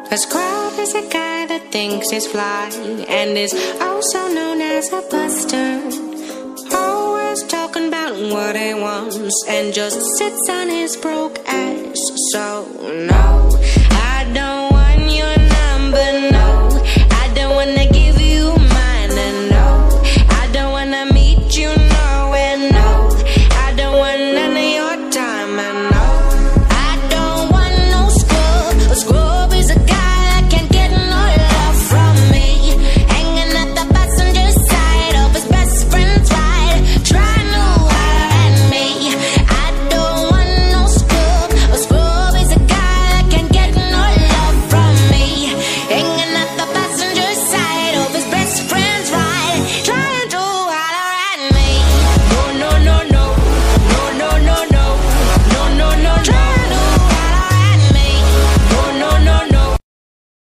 A scrub is a guy that thinks he's fly and is also known as a buster. Always talking about what he wants and just sits on his broke ass. So no,